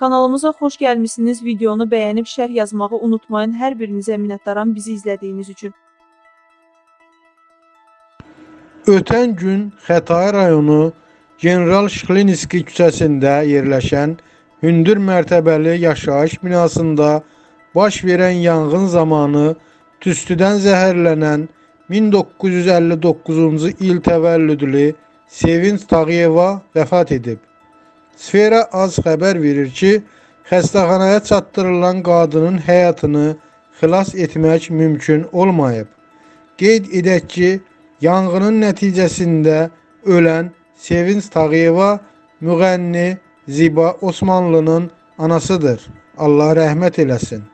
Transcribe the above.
Kanalımıza xoş gəlmişsiniz. Videonu bəyənib şərh yazmağı unutmayın. Hər birinizə minnətdaram bizi izlədiyiniz üçün. Ötən gün Xətai rayonu General Şıxlinski küçəsində yerləşən hündür mərtəbəli yaşayış binasında baş verən yanğın zamanı tüstüdən zəhərlənən 1959-cu il təvəllüdlü Sevinç Tağıyeva vəfat edib. Sfera az xəbər verir ki, xəstəxanaya çatdırılan qadının həyatını xilas etmək mümkün olmayıb. Qeyd edək ki, yanğının nəticəsində ölən Sevinç Tağıyeva müğənni Ziba Osmanlı'nın anasıdır. Allah rəhmət eləsin.